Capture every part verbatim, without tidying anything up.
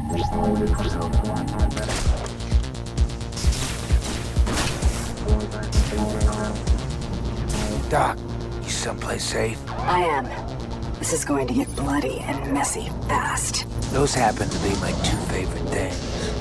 Doc, you someplace safe? I am. This is going to get bloody and messy fast. Those happen to be my two favorite things.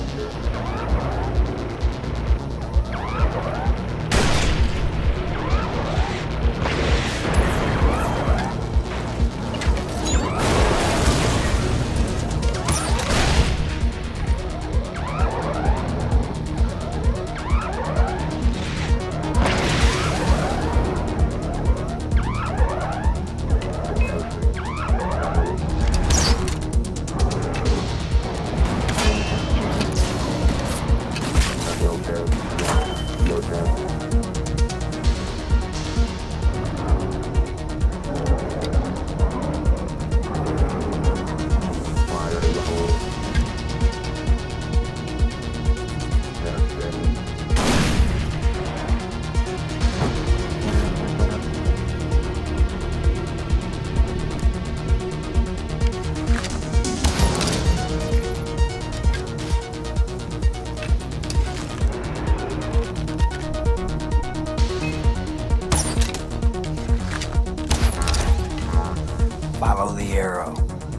Follow the arrow.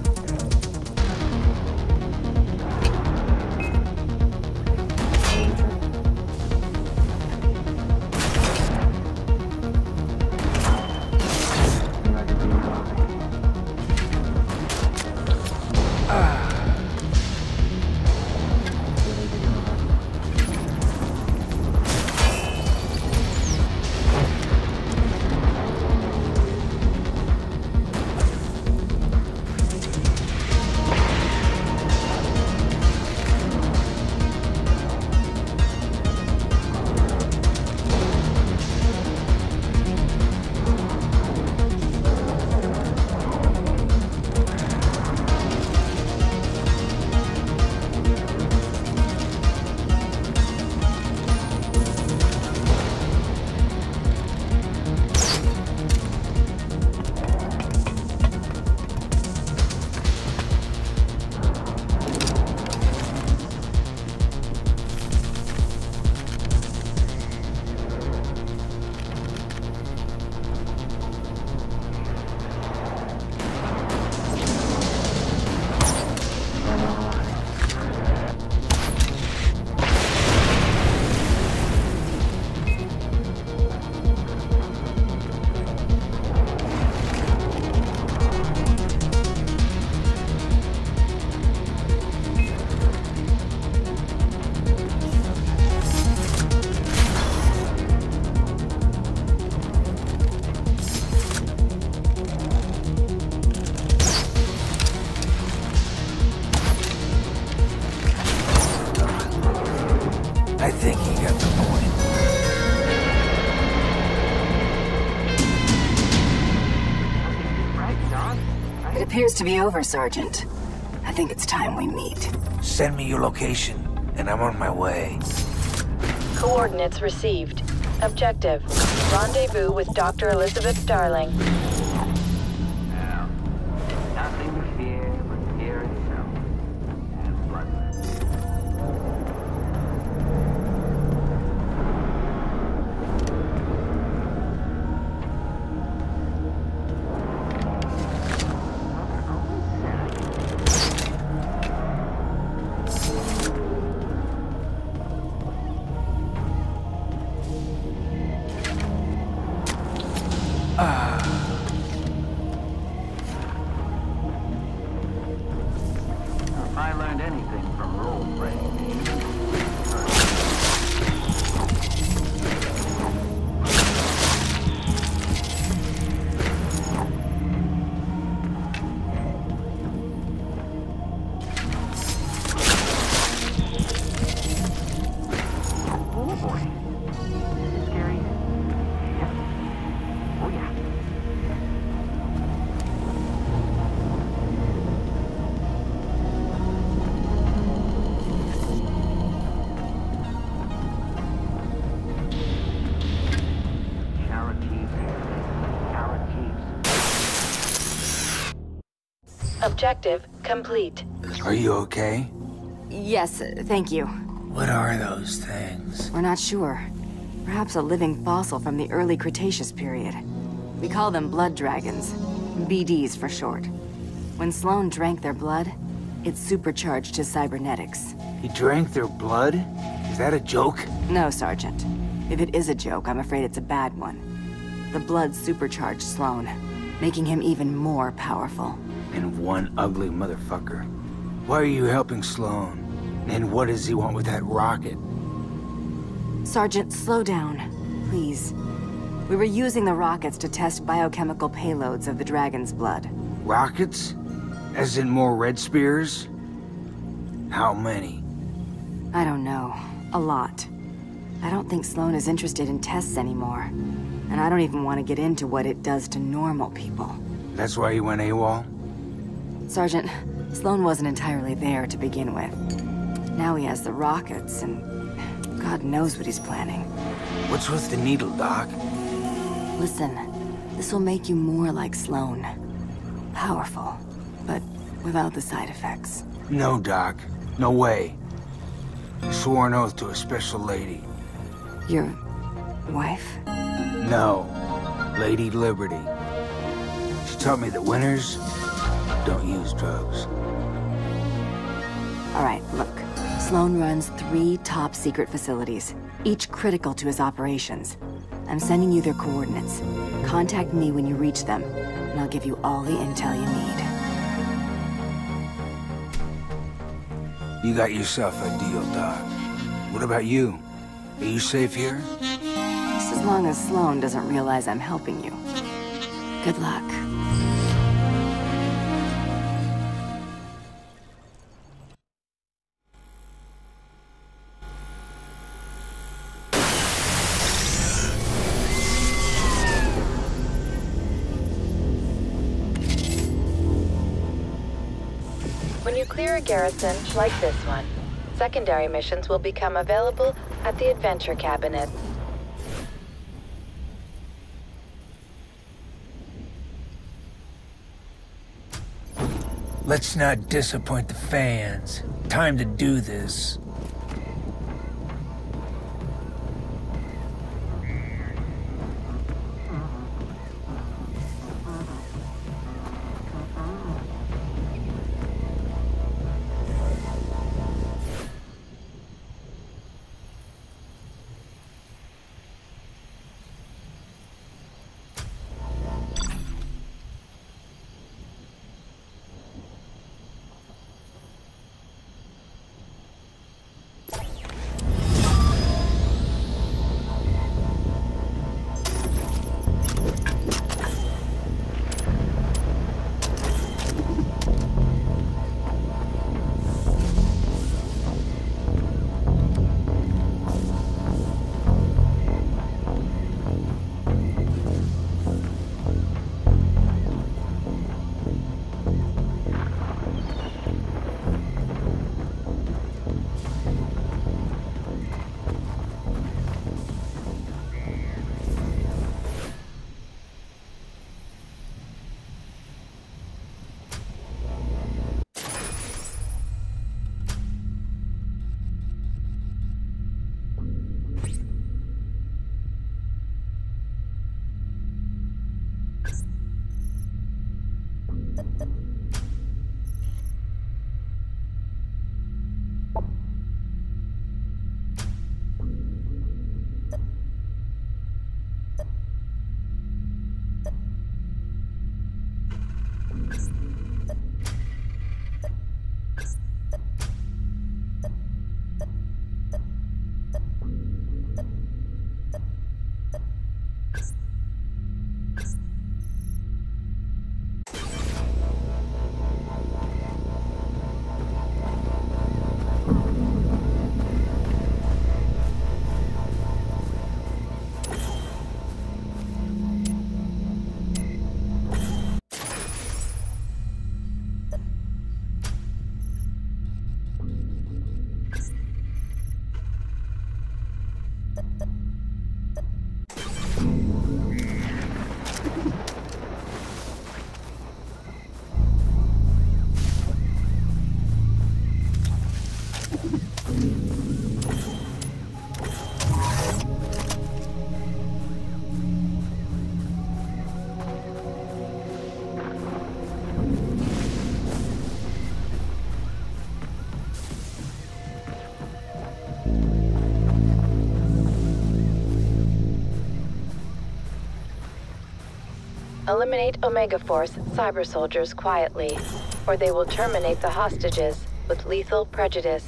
I think he got the point. It appears to be over, Sergeant. I think it's time we meet. Send me your location, and I'm on my way. Coordinates received. Objective: rendezvous with Doctor Elizabeth Darling. Now, nothing to fear but fear itself. And bloodless. If I learned anything from role playing, oh boy, scary. Yeah. Oh yeah. Objective complete. Are you okay? Yes, thank you. What are those things? We're not sure. Perhaps a living fossil from the early Cretaceous period. We call them blood dragons. B Ds for short. When Sloan drank their blood, it supercharged his cybernetics. He drank their blood? Is that a joke? No, Sergeant. If it is a joke, I'm afraid it's a bad one. The blood supercharged Sloan, making him even more powerful. And one ugly motherfucker. Why are you helping Sloan? And what does he want with that rocket? Sergeant, slow down, please. We were using the rockets to test biochemical payloads of the dragon's blood. Rockets? As in more Red Spears? How many? I don't know. A lot. I don't think Sloan is interested in tests anymore. And I don't even want to get into what it does to normal people. That's why you went AWOL? Sergeant, Sloan wasn't entirely there to begin with. Now he has the rockets, and God knows what he's planning. What's with the needle, Doc? Listen, this will make you more like Sloan. Powerful, but without the side effects. No, Doc. No way. I swore an oath to a special lady. Your wife? No. Lady Liberty. She taught me that winners don't use drugs. All right, look. Sloan runs three top-secret facilities, each critical to his operations. I'm sending you their coordinates. Contact me when you reach them, and I'll give you all the intel you need. You got yourself a deal, Doc. What about you? Are you safe here? Just as long as Sloan doesn't realize I'm helping you. Good luck. When you clear a garrison like this one, secondary missions will become available at the Adventure Cabinet. Let's not disappoint the fans. Time to do this. Eliminate Omega Force cyber soldiers quietly, or they will terminate the hostages with lethal prejudice.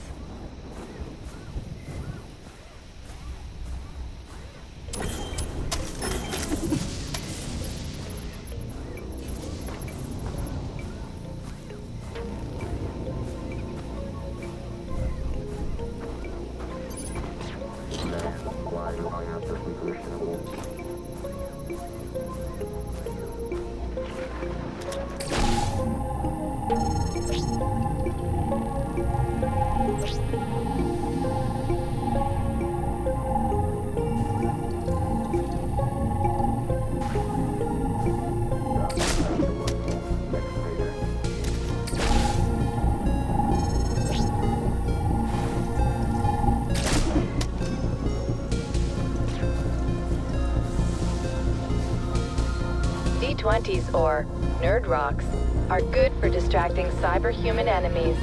D twenties, or nerd rocks, are good for distracting cyberhuman enemies.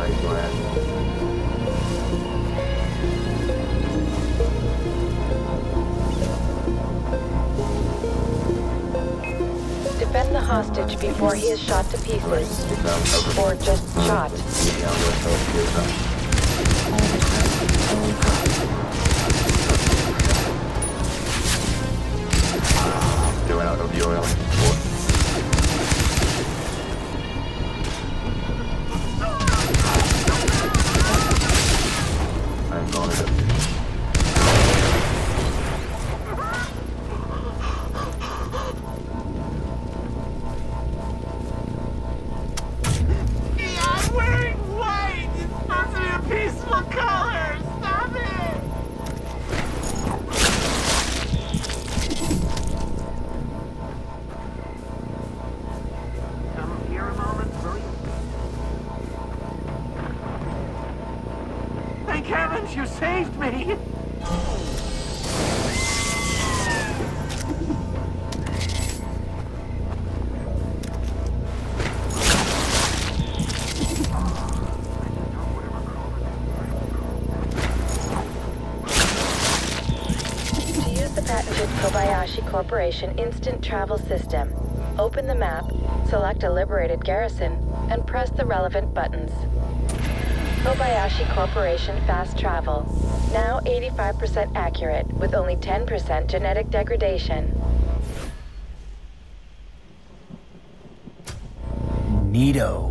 Defend the hostage before he is shot to pieces, or just shot. Throw out of the oil. I'm going to. I'm wearing white! It's supposed to be a peaceful color! Stop it! Come here a moment, will you? Thank heavens you saved me! To use the patented Kobayashi Corporation Instant Travel System, open the map, select a liberated garrison, and press the relevant buttons. Kobayashi Corporation Fast Travel, now eighty-five percent accurate with only ten percent genetic degradation. Neato.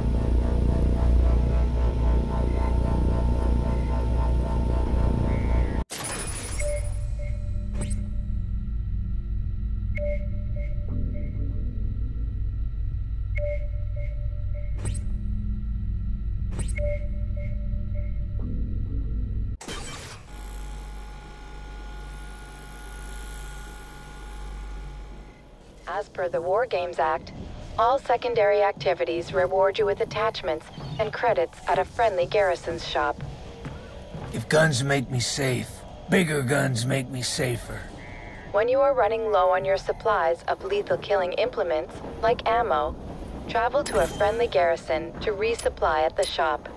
As per the War Games Act, all secondary activities reward you with attachments and credits at a friendly garrison's shop. If guns make me safe, bigger guns make me safer. When you are running low on your supplies of lethal killing implements, like ammo, travel to a friendly garrison to resupply at the shop.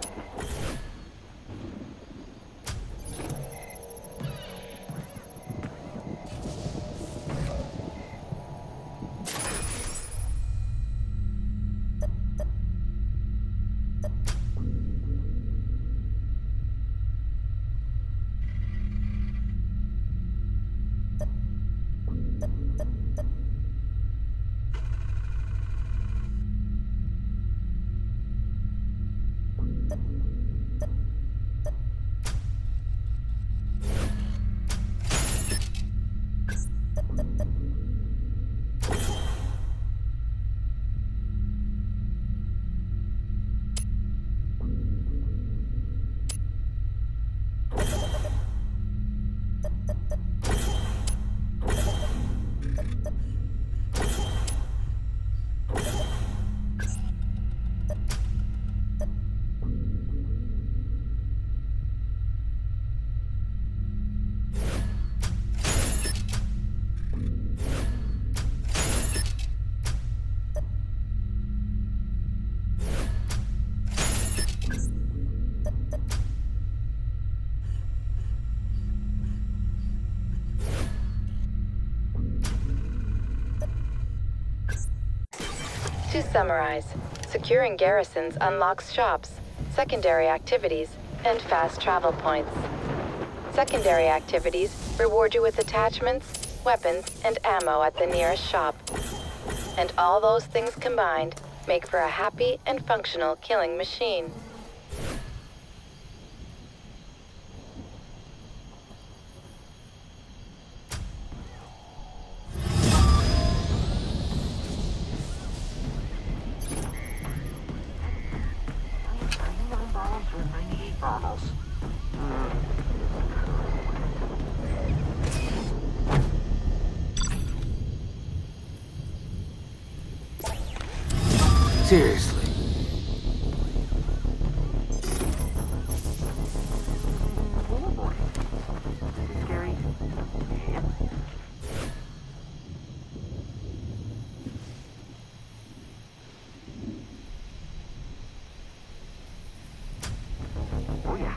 To summarize, securing garrisons unlocks shops, secondary activities, and fast travel points. Secondary activities reward you with attachments, weapons, and ammo at the nearest shop. And all those things combined make for a happy and functional killing machine. Seriously. Oh boy. This is scary. Yep. Oh yeah.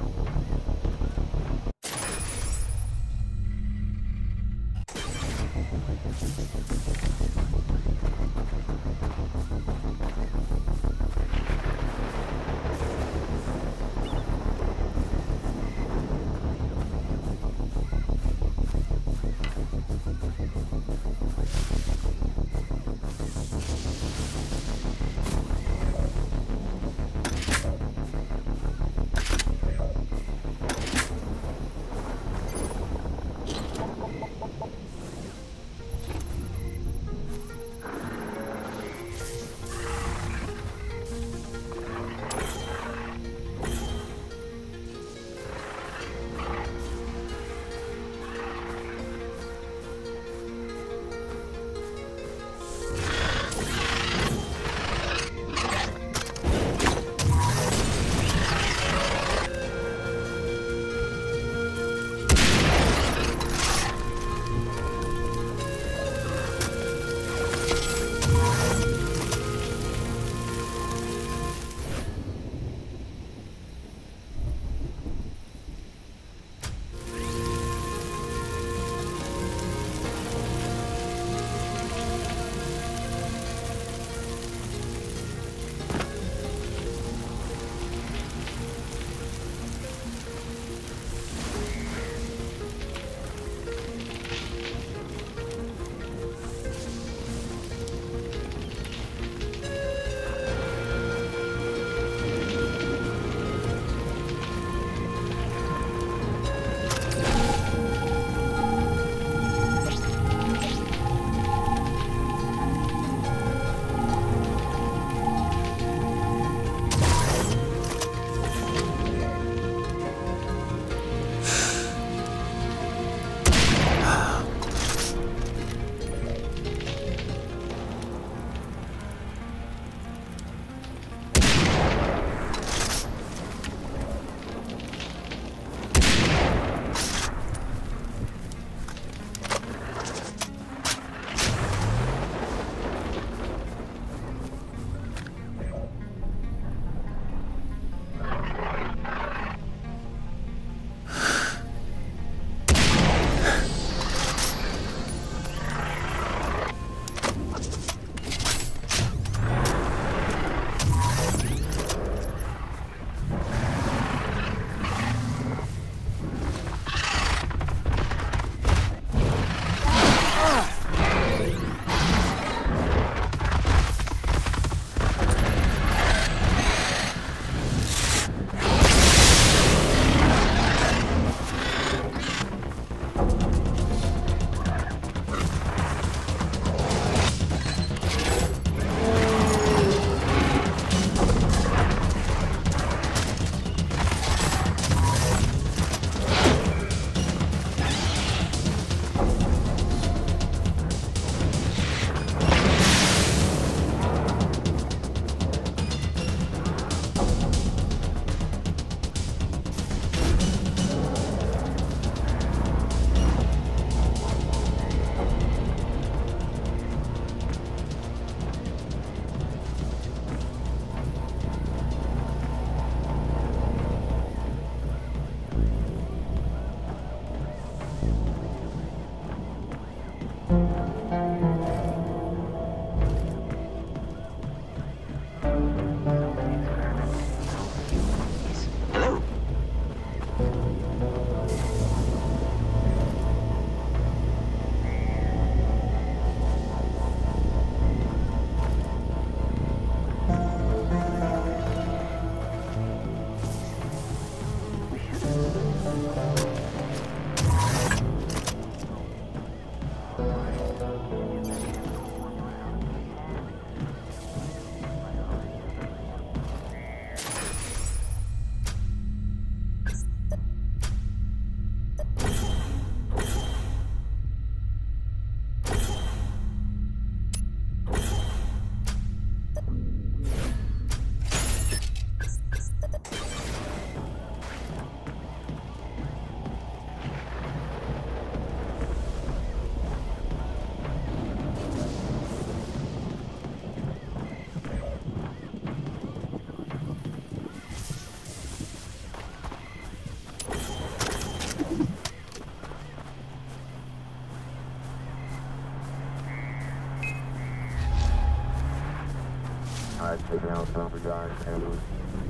Alright, taking out some for guards and loose.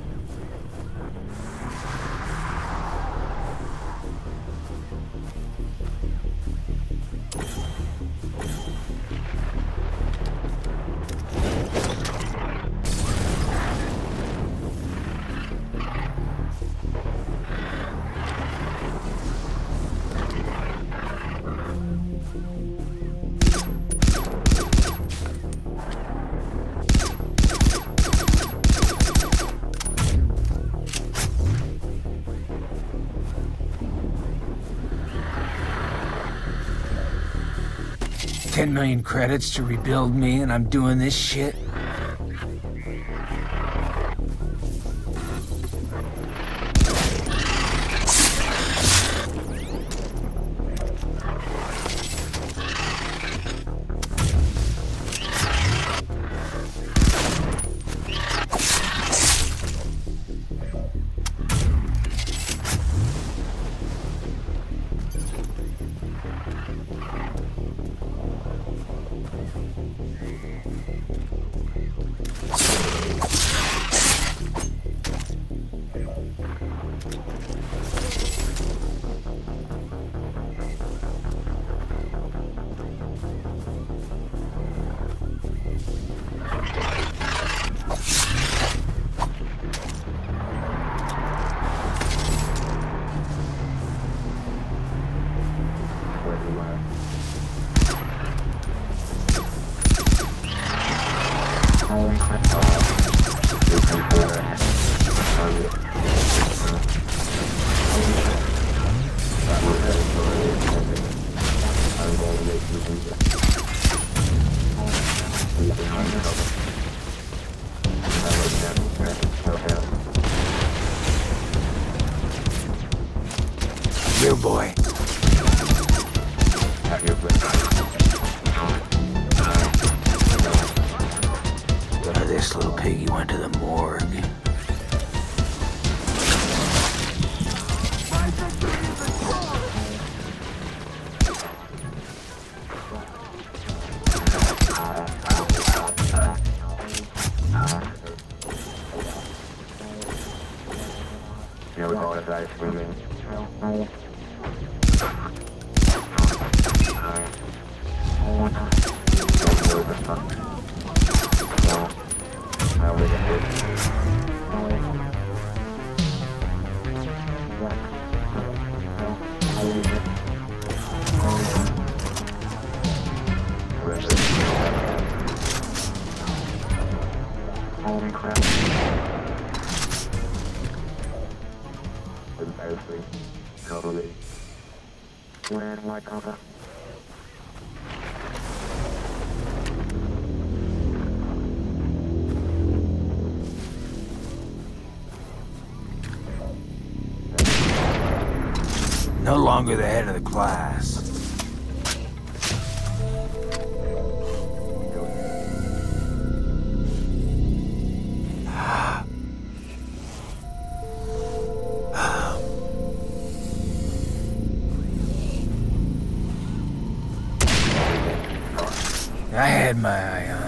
Ten million credits to rebuild me, and I'm doing this shit? Your boy. Or this little piggy went to the morgue. Yeah, we call it ice swimming. Holy crap. Embarrassing. Totally. Where's my cover? No longer the head of the class. I had my eye on